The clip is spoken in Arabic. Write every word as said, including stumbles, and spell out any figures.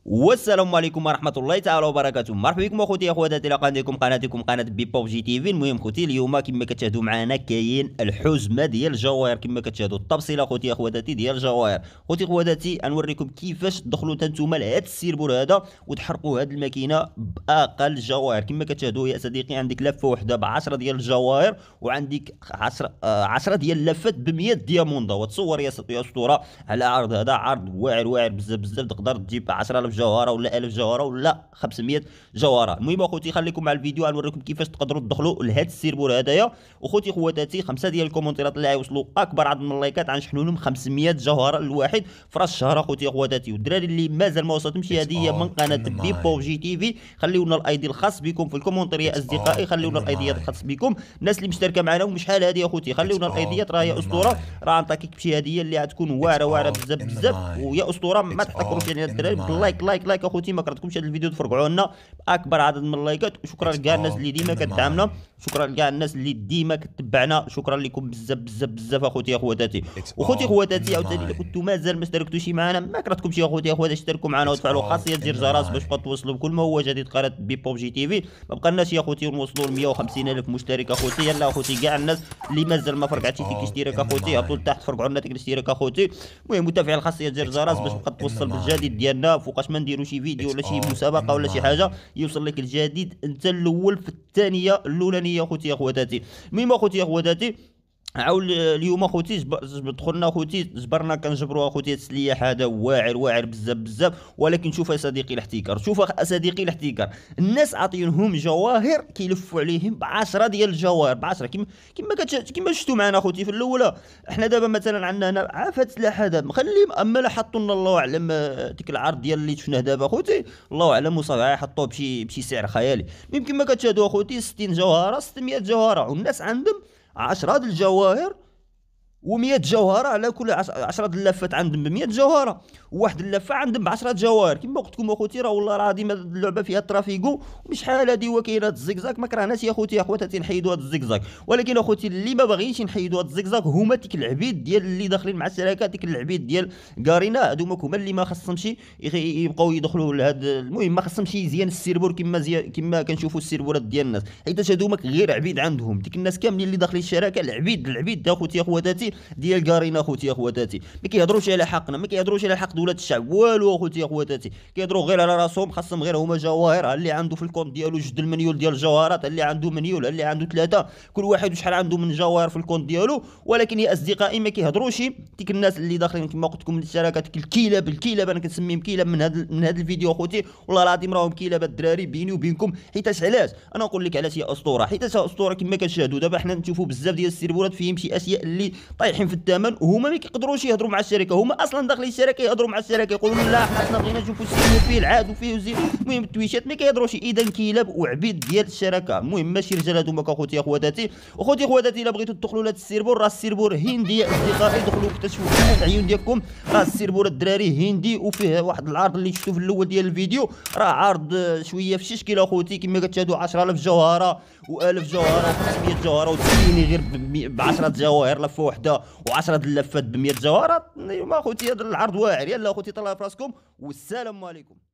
والسلام عليكم ورحمه الله تعالى وبركاته. مرحبا بكم اخوتي اخواتي الى قناتكم قناتكم قناه بيبوبجي تي في. المهم خوتي اليوم كما كتشاهدوا معنا كاين الحزمه ديال الجواهر كما كتشاهدوا التفصيله خوتي اخواتي ديال الجواهر. خوتي اخواتي غنوريكم كيفاش تدخلوا نتوما لهذا السيربور هذا وتحرقوا هذه الماكينه باقل الجواهر. كما كتشاهدوا يا صديقي عندك لفه وحده ب عشرة ديال الجواهر وعندك عشرة آه عشرة ديال اللفات ب مية دياموندا. وتصور يا يا اسطوره على عرض هذا عرض واعر واعر بزاف بزاف تقدر تجيب عشرة آلاف جوهره ولا ألف جوهره ولا خمسمية جوهره. المهم اخوتي خليكم مع الفيديو غنوريكم كيفاش تقدروا تدخلوا لهذا السيربور هذايا. وخوتي خواتاتي خمسه ديال الكومونتيرات اللي غيوصلوا اكبر عدد من اللايكات غنشحنوا لهم خمسمية جوهره الواحد في راس الشهر اخوتي خواتاتي. والدراري اللي مازال ما وصلتهمش هذه هي من قناه بيبوبجي تي في، خليونا الايدي الخاص بكم في الكومونتير يا اصدقائي، خليونا الايديات الخاص بكم. الناس اللي مشتركه معنا وشحال هذه اخوتي خليونا الايديات، راه يا اسطوره راه غنعطيك بشي هديه اللي غتكون واعره واعره بزاف بزاف. ويا اسطوره ما تحتكروش يعني الدراري باللايك لايك لايك اخوتي، ما كرهتكمش هذا الفيديو تفرقعوا لنا باكبر عدد من اللايكات. وشكرا لكاع الناس اللي ديما كتدعمنا، شكرا لكاع الناس اللي ديما كتبعنا، شكرا لكم بزاف بزاف بزاف اخوتي اخواتاتي. وخوتي خواتاتي عاوتاني الا كنتو مازال ما اشتركتوش معنا ما كرهتكمش يا اخوتي اخواتي، اشتركوا معنا وتفعلوا خاصيه زر الجرس باش تبقاو توصلوا بكل ما هو جديد قناه بيبوبجي تي في. ما بقالناش يا اخوتي نوصلوا ل مية وخمسين الف مشترك اخوتي. يلا اخوتي كاع الناس اللي مازال ما فرقعتي فيك اشتراك اخوتي هبطوا لتحت فرقعوا لنا ديك الاشتراك اخوتي. المهم وتفعيل خاصيه زر الجرس باش تبقى توصل بالجديد ديالنا فوقاش ما نديروا شي فيديو ولا شي مسابقه ولا شي حاجه يوصل لك الجديد انت الاول في الثانيه الاولانيه اخوتي اخواتاتي. المهم اخوتي اخواتاتي عاول اليوم اخوتي دخلنا اخوتي جبرنا كنجبروا اخوتي السليح هذا واعر واعر بزاف بزاف. ولكن شوف يا صديقي الاحتكار، شوف صديقي الاحتكار، الناس عاطينهم جواهر كيلفوا عليهم ب عشرة ديال الجواهر ب عشرة كيما كيما كيما شفتوا معنا اخوتي في الاولى. احنا دابا مثلا عندنا هنا عافات السلاح هذا مخليهم، اما لا حطوا لنا الله اعلم ديك العرض ديال اللي شفناه دابا اخوتي الله اعلم وصافي حطوه بشي بشي سعر خيالي. المهم كما كتشاهدوا اخوتي ستين جوهره ستمية جوهره، والناس عندهم عشرة د الجواهر و100 جوهره على كل عشرة د اللفات عندهم ب مية جوهره، وواحد اللفه عندهم ب عشرة جواهر. كما قلت لكم اخوتي راه والله العظيم اللعبه فيها الترافيكو بشحال هادي وكاينه هاد الزيكزاك. ما كرهناش يا اخوتي اخواتاتي نحيدوا هاد الزيكزاك، ولكن اخوتي اللي ما باغيينش نحيدوا هاد الزيكزاك هما ديك العبيد ديال اللي داخلين مع الشركات، ديك العبيد ديال كارينا هادوما هما اللي ما خصهمش يبقاو يدخلوا لهاد. المهم ما خصهمش يزيان السيربور كما زي كما كنشوفوا السيربورات ديال الناس، حيت هادوما غير عبيد عندهم. ديك الناس كاملين اللي داخلين الشركه العبيد العبيد اخوتي اخواتاتي ديال كارينا اخوتي اخواتاتي. ما كيهضروش على حقنا، ما كيهضروش على حق دوله الشعب والو اخوتي اخواتاتي، كيهضروا غير على راسهم. خاصهم غير هما جواهر، اللي عنده في الكونت ديالو جوج المليون ديال الجوهرات، اللي عنده مليون اللي عنده ثلاثه، كل واحد وشحال عنده من جواهر في الكونت ديالو. ولكن يا اصدقائي ما كيهضروش ديك الناس اللي داخلين كما قلت لكم الشراكات الكيلاب الكيلاب، انا كنسميهم كيلاب من هذا من هذا الفيديو اخوتي. والله العظيم راهم كيلاب الدراري بيني وبينكم. حيتاش علاش انا نقول لك علاش يا اسطوره، حيتاش اسطوره كما كتشاهدوا دابا حنا نشوفوا بزاف ديال السيربورات فيهم شي اشياء اللي طايحين في الثمن وهما ما كيقدروش يهضروا مع الشركه. هما اصلا داخلين الشركه يهضروا مع الشركه يقولوا لا حنا بغينا نشوفوا السيربور فيه العاد وفيه وزير. المهم التويشات ما كيهضروش، اذا كيلاب وعبيد ديال الشركه. المهم ماشي رجال هذوما اخوتي اخواتاتي. اخوتي اخواتاتي الا بغيتوا تدخلوا لهذا السيربور راه السيربور هندي يا اصدقائي، دخلوا اكتشفوا العيون ديالكم. راه السيربور الدراري هندي وفيه واحد العرض اللي شفتوا في الاول ديال الفيديو، راه عرض شويه في شيشكيل اخوتي كما كتشاهدوا عشرة آلاف جوهره و1000 جوهره و500 جوهره وتسيني غير ب عشرة جواهر لفه وحده و10 د اللفات ب مية جوهره. ما اخوتي هذا العرض واعر. يلا اخوتي طلعوا في راسكم والسلام عليكم.